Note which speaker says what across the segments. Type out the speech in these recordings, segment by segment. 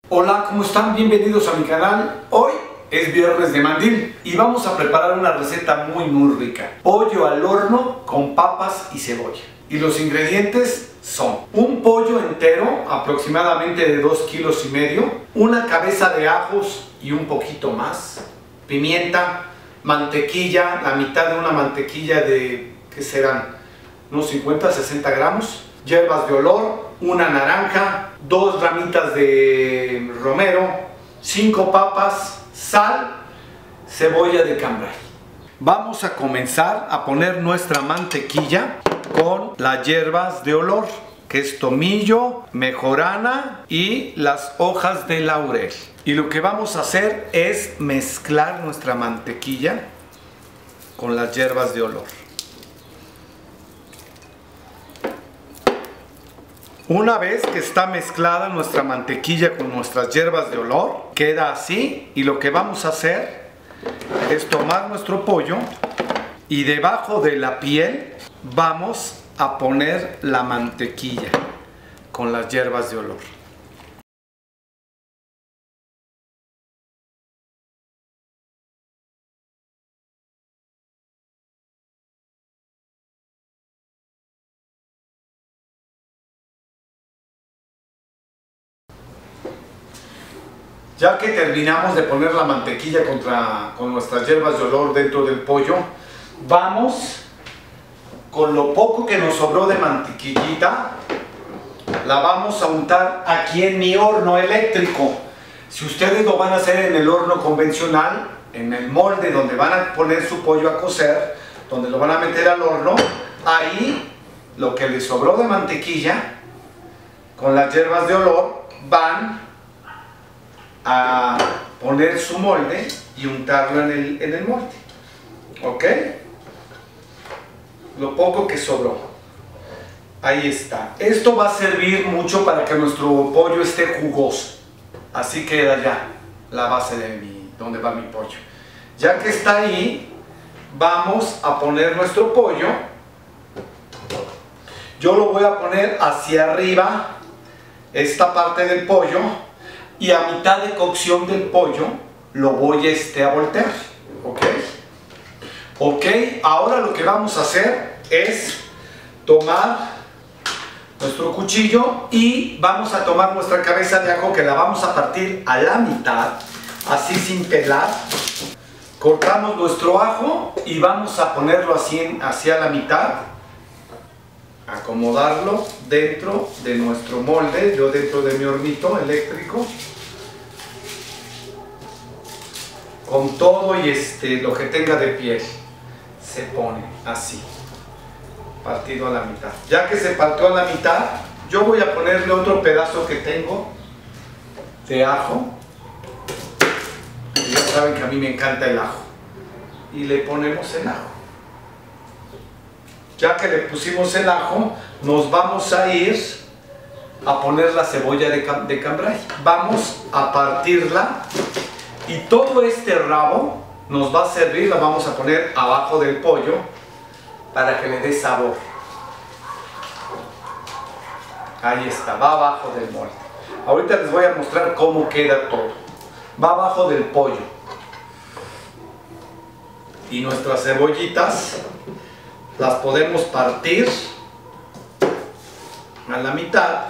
Speaker 1: Hola, ¿cómo están? Bienvenidos a mi canal. Hoy es viernes de mandil y vamos a preparar una receta muy rica. Pollo al horno con papas y cebolla. Y los ingredientes son un pollo entero, aproximadamente de 2,5 kilos, una cabeza de ajos y un poquito más, pimienta, mantequilla, la mitad de una mantequilla de, ¿qué serán? Unos 50-60 gramos, hierbas de olor, una naranja, 2 ramitas de romero, 5 papas, sal, cebolla de cambray. Vamos a comenzar a poner nuestra mantequilla con las hierbas de olor, que es tomillo, mejorana y las hojas de laurel. Y lo que vamos a hacer es mezclar nuestra mantequilla con las hierbas de olor. Una vez que está mezclada nuestra mantequilla con nuestras hierbas de olor, queda así, y lo que vamos a hacer es tomar nuestro pollo y debajo de la piel vamos a poner la mantequilla con las hierbas de olor. Ya que terminamos de poner la mantequilla con nuestras hierbas de olor dentro del pollo, vamos con lo poco que nos sobró de mantequillita, la vamos a untar aquí en mi horno eléctrico. Si ustedes lo van a hacer en el horno convencional, en el molde donde van a poner su pollo a cocer, donde lo van a meter al horno, ahí lo que les sobró de mantequilla con las hierbas de olor van a poner su molde y untarlo en el molde. ¿Ok? Lo poco que sobró. Ahí está. Esto va a servir mucho para que nuestro pollo esté jugoso. Así queda ya la base de donde va mi pollo. Ya que está ahí, vamos a poner nuestro pollo. Yo lo voy a poner hacia arriba, esta parte del pollo, y a mitad de cocción del pollo lo voy a voltear. ¿Ok? Ok, ahora lo que vamos a hacer es tomar nuestro cuchillo y vamos a tomar nuestra cabeza de ajo, que la vamos a partir a la mitad, así sin pelar. Cortamos nuestro ajo y vamos a ponerlo así hacia la mitad, acomodarlo dentro de nuestro molde, yo dentro de mi hornito eléctrico, con todo y lo que tenga de piel, se pone así, partido a la mitad. Ya que se partió a la mitad, yo voy a ponerle otro pedazo que tengo de ajo, y ya saben que a mí me encanta el ajo, y le ponemos el ajo. Ya que le pusimos el ajo, nos vamos a ir a poner la cebolla de cambray. Vamos a partirla y todo este rabo nos va a servir, la vamos a poner abajo del pollo para que le dé sabor. Ahí está, va abajo del molde. Ahorita les voy a mostrar cómo queda todo. Va abajo del pollo. Y nuestras cebollitas las podemos partir a la mitad.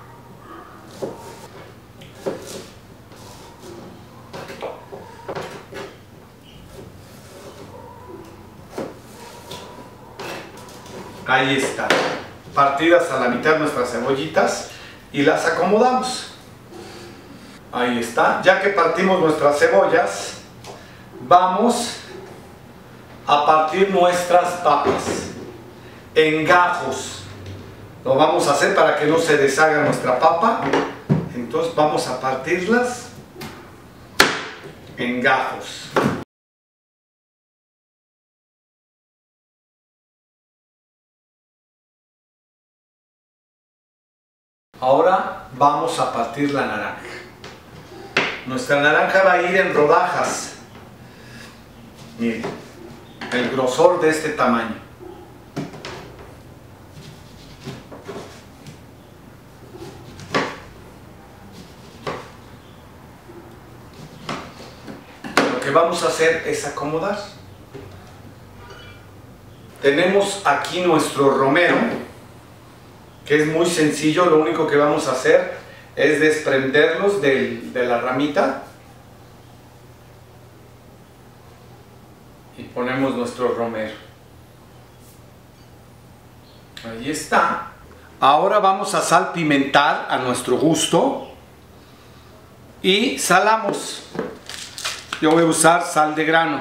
Speaker 1: Ahí está, partidas a la mitad nuestras cebollitas y las acomodamos. Ahí está, ya que partimos nuestras cebollas, vamos a partir nuestras papas en gajos. Lo vamos a hacer para que no se deshaga nuestra papa. Entonces vamos a partirlas en gajos. Ahora vamos a partir la naranja. Nuestra naranja va a ir en rodajas. Miren, el grosor de este tamaño. que vamos a hacer es acomodar. Tenemos aquí nuestro romero, que es muy sencillo. Lo único que vamos a hacer es desprenderlos de la ramita y ponemos nuestro romero. Ahí está. Ahora vamos a salpimentar a nuestro gusto y salamos. Yo voy a usar sal de grano.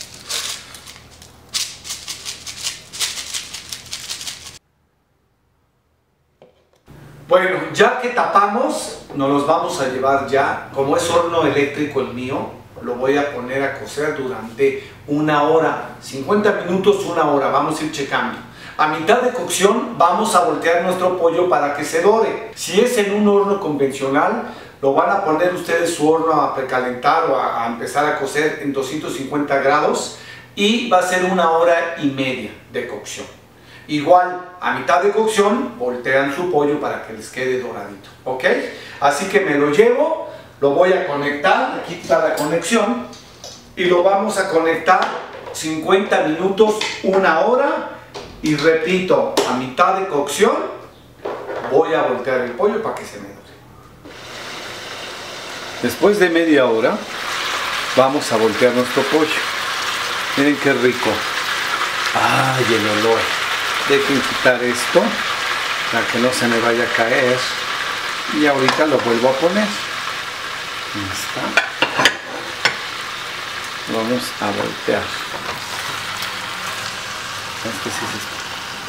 Speaker 1: Bueno, ya que tapamos, nos los vamos a llevar ya. Como es horno eléctrico el mío, lo voy a poner a cocer durante 1 hora, 50 minutos, 1 hora, vamos a ir checando. A mitad de cocción vamos a voltear nuestro pollo para que se dore. Si es en un horno convencional, lo van a poner ustedes su horno a precalentar o a empezar a cocer en 250 grados y va a ser 1 hora y media de cocción. Igual, a mitad de cocción, voltean su pollo para que les quede doradito, ¿ok? Así que me lo llevo, lo voy a conectar, aquí está la conexión, y lo vamos a conectar 50 minutos, 1 hora, y repito, a mitad de cocción, voy a voltear el pollo para que se me dore. Después de media hora, vamos a voltear nuestro pollo. Miren qué rico. ¡Ay, el olor! Dejen quitar esto para que no se me vaya a caer y ahorita lo vuelvo a poner. Ahí está. Vamos a voltear. Este sí es esto.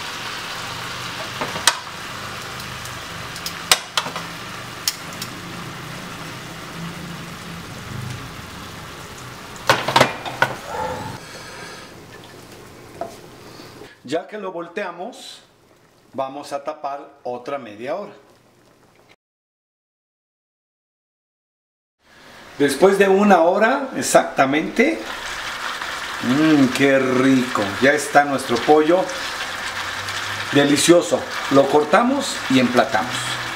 Speaker 1: Ya que lo volteamos, vamos a tapar otra media hora. Después de 1 hora exactamente, ¡qué rico! Ya está nuestro pollo delicioso. Lo cortamos y emplatamos.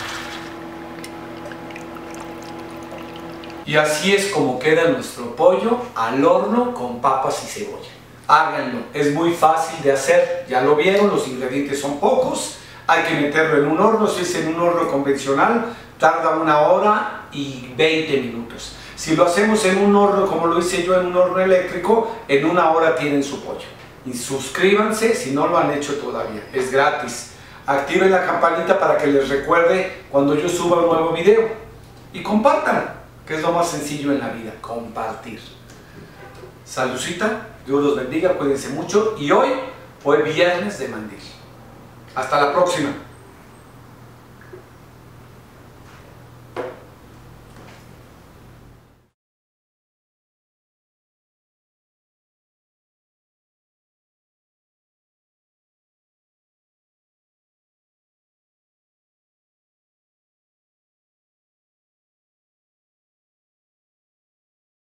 Speaker 1: Y así es como queda nuestro pollo al horno con papas y cebolla. Háganlo, es muy fácil de hacer, ya lo vieron, los ingredientes son pocos, hay que meterlo en un horno. Si es en un horno convencional, tarda 1 hora y 20 minutos. Si lo hacemos en un horno, como lo hice yo en un horno eléctrico, en 1 hora tienen su pollo. Y suscríbanse si no lo han hecho todavía, es gratis. Activen la campanita para que les recuerde cuando yo suba un nuevo video. Y compartan, que es lo más sencillo en la vida, compartir. Saludcita, Dios los bendiga, cuídense mucho y hoy fue viernes de mandil. Hasta la próxima.